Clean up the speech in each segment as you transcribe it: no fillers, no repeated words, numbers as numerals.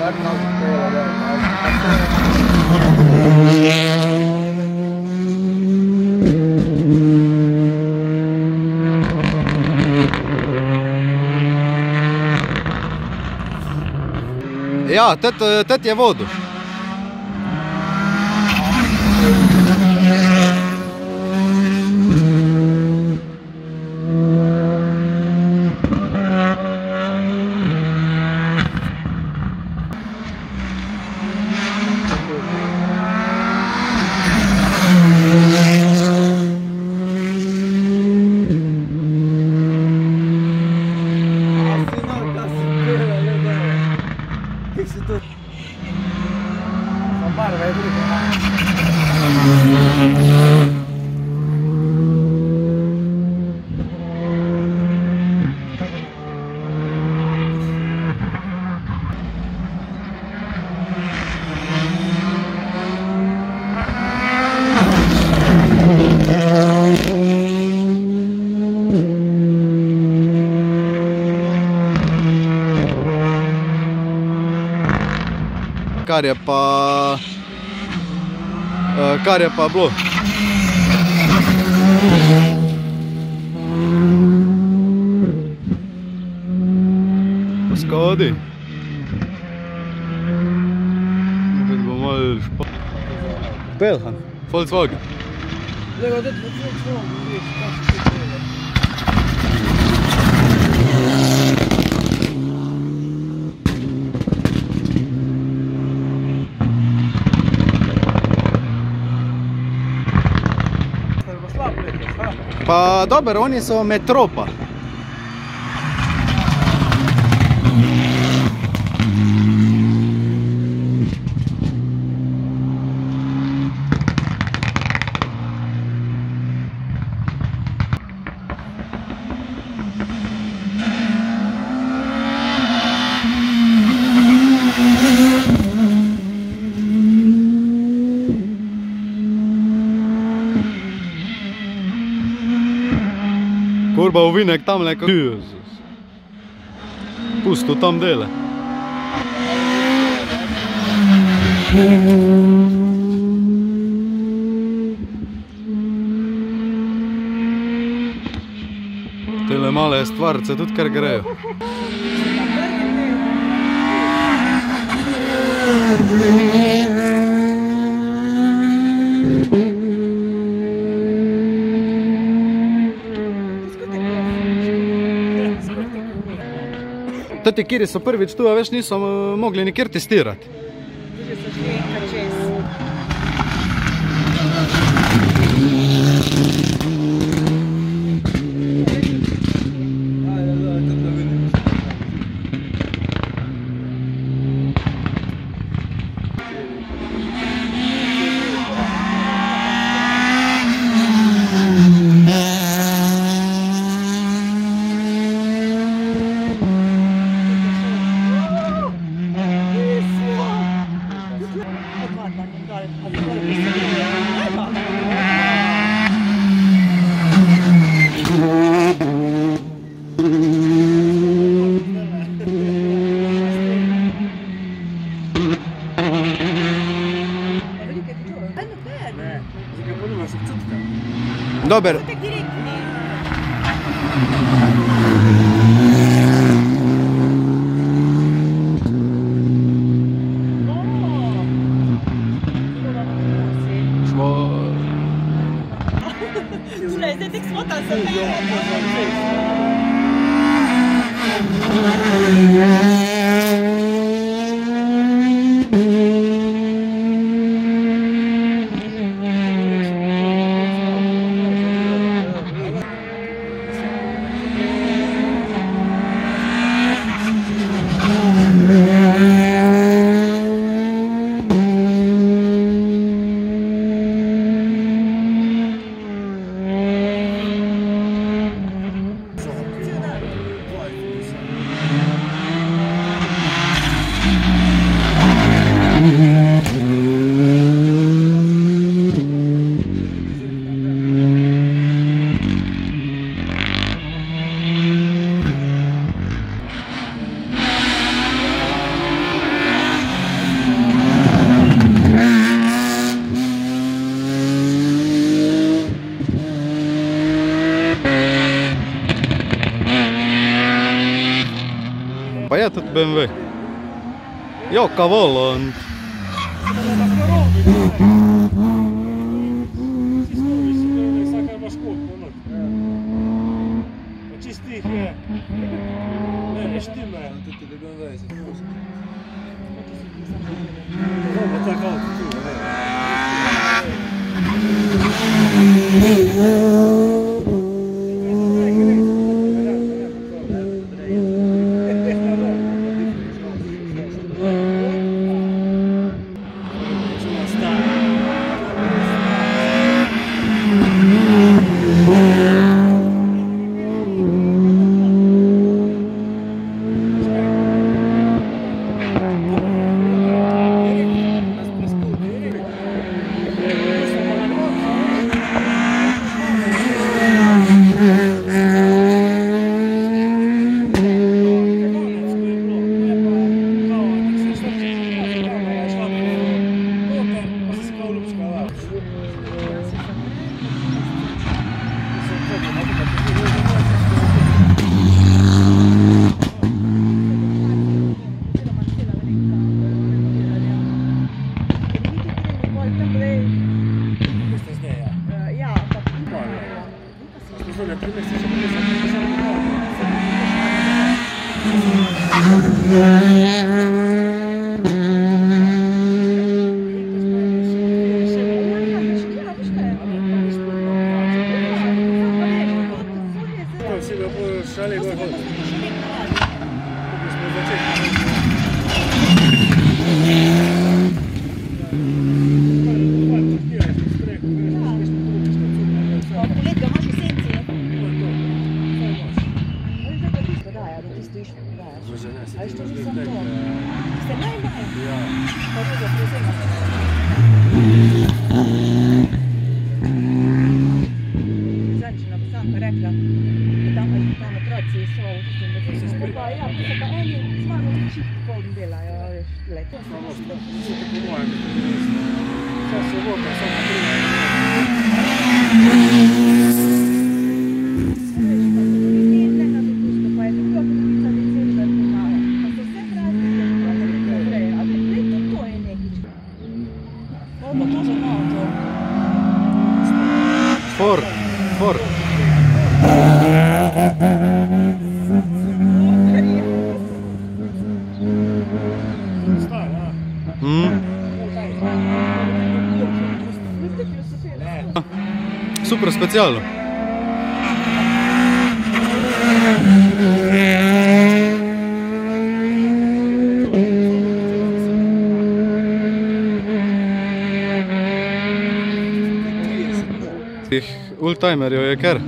Ja, tet je vodu. Kar je pa bilo. Skodi. Opet bo malo Pelhan. Volkswagen. Pa dobro, oni so metropa. Kurba ovinek tam neko. Jezus. Pusto tam dele. Tele male stvarce tudi kar grejo. Tati, kiri so prvič tu, a več niso mogli nikjer testirati. Že so šli enkrat čez. Dober. Zdaj tek smo tam se Pa je tudi BMW. Jo, Cavolon. Čistih je. Ne štima. Ovo tako avto tu. Ford. Super specijalno. Tih oldtimerjev je kar.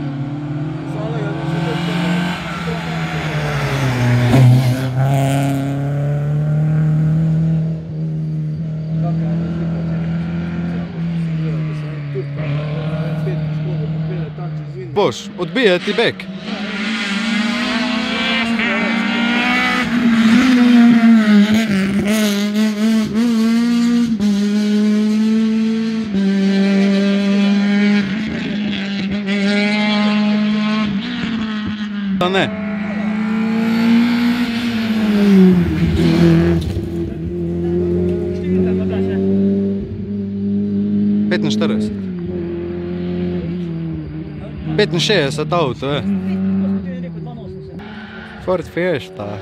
Boš, odbije ti bek. Da ne. Petinštirideset. 65 avto, je. Ford Fiesta.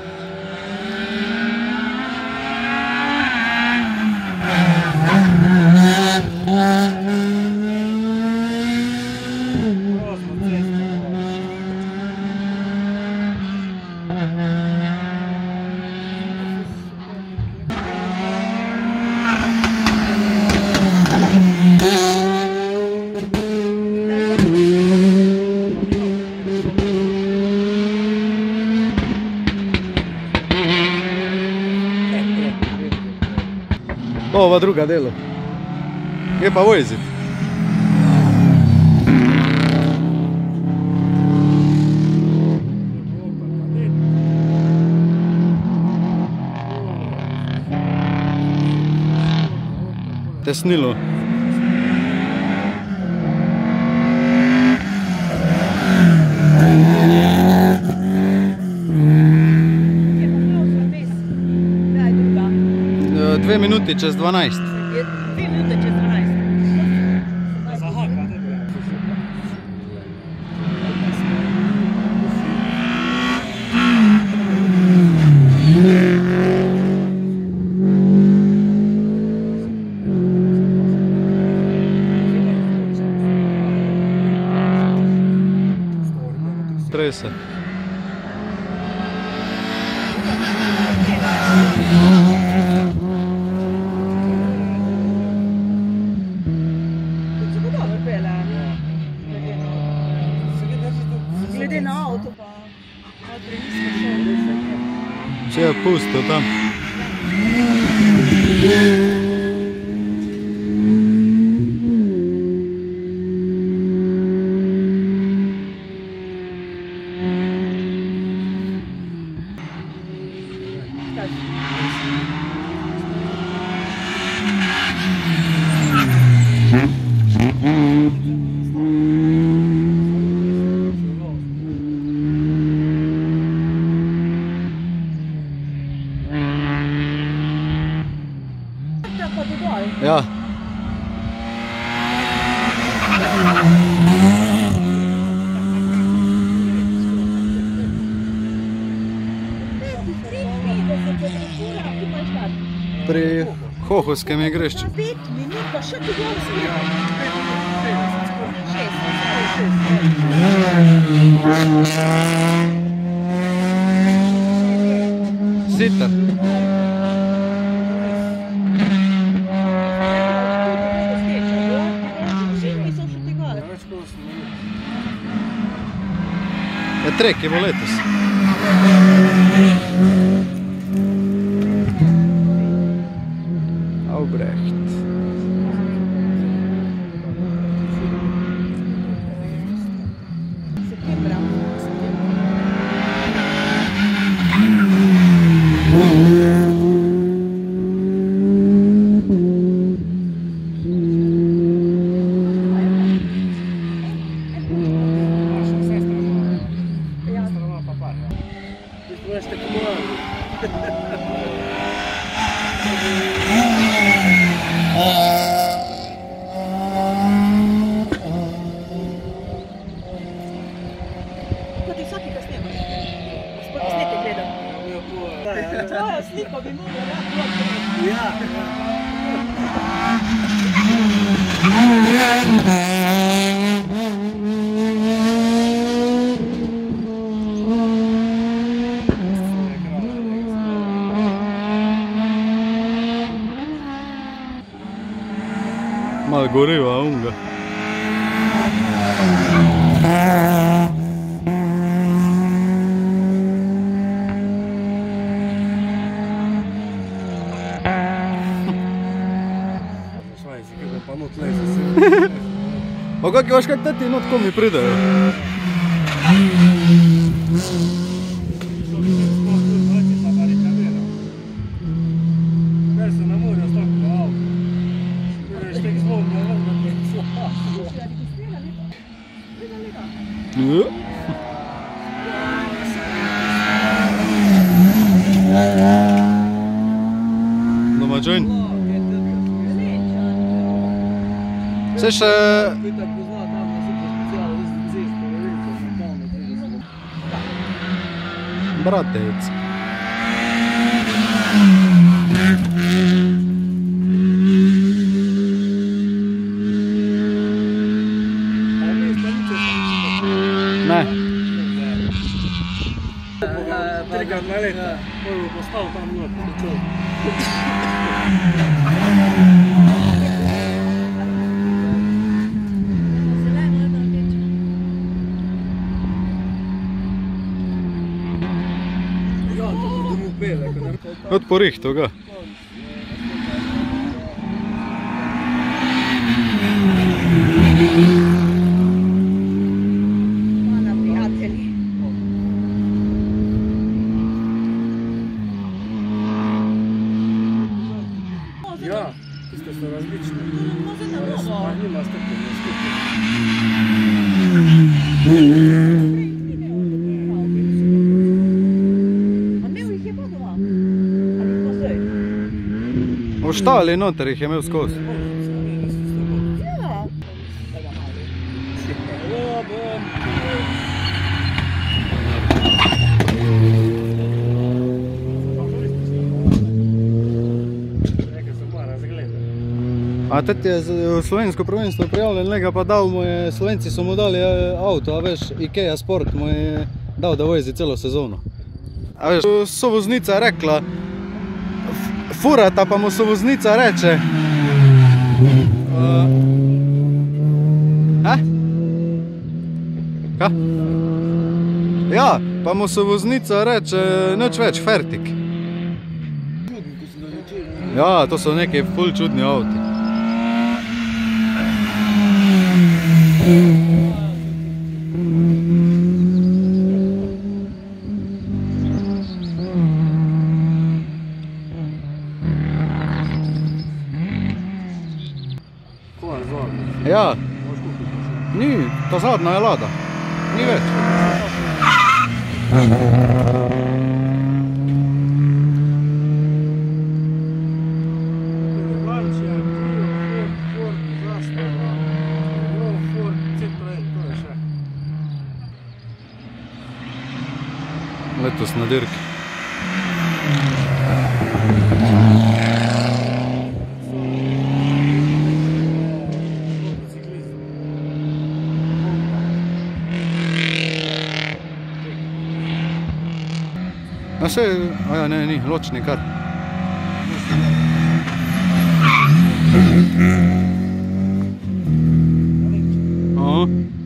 Ova druga delo. Je pa vojzit. Tesnilo. 2 minuti čez 12. 2 minute čez 12. Zahaka, ne bi. Trese. Glede na avto pa nismo šel. Če je pusto tam. Ja. Pri Hohovskem igrišču. 5 minut pa še tu dol Sitar. Je trek, je bo letos. Albrecht. Tvoja slika bi mogla Malo goriva, unga. Pa kak imaš, kak tati not komi pridajo? Domađojn. Se še... Bratec. Ne. Trikrat na leta, prvo postal tam not. Od porihto ga. Mana prijatelji. Ja, tiste so različne. Može na novo. Pa njima stopljeno skupaj. A imel jih je pa doma? Ali pa zdaj? V štali noter jih je imel skozi. Ja. Tega A teti je v slovensko prvenstvo prijavljen, lega pa dal mu je, Slovenci so mu dali avto, a veš, Ikea Sport mu je dal, da vozi celo sezono. A veš, sovoznica je rekla, furata pa mu sovoznica reče. Ka? Ja, pa mu sovoznica reče, nič več, fertik. Ja, to so neki ful čudni avti. Ja, ni, ta zadnja je Lada, ni več. Letos na dirki. A se, a ja, ne, ni, ločni kar. Aha.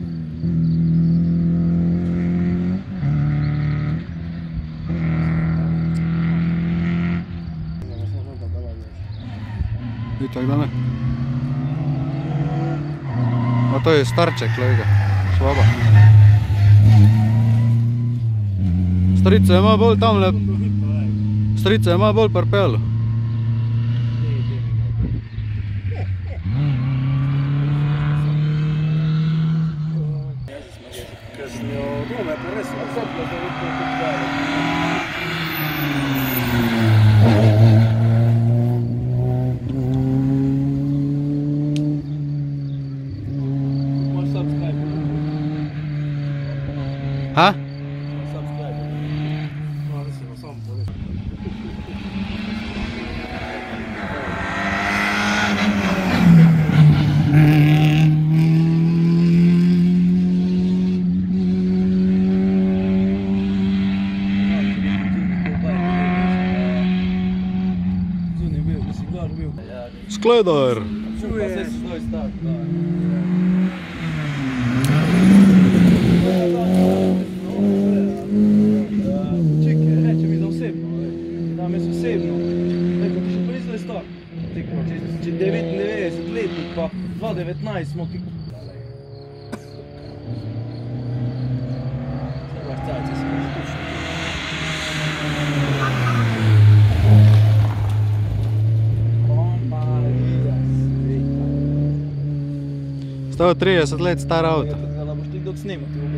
Itak da ne. A to je starček, lega, švaba. Strica je malo bolj tamle, strica je malo bolj parpelo. Ha? Skledar! Čekaj, reče mi za osebno, da me osebno. Eko, ti še pa nisem star. Če 99 letnik pa 2019 smo ki... Stav 30 let star avto. Da boš ti kdo snimati, bo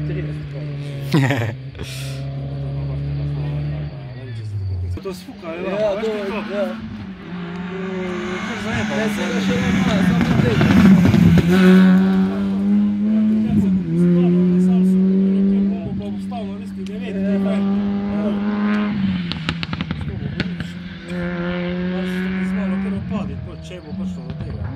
30. To sfuka, ali Ja, to je, ja. kar zajeba. Ne se ga še ne ima, samo tega. Če bo prišlo do tega.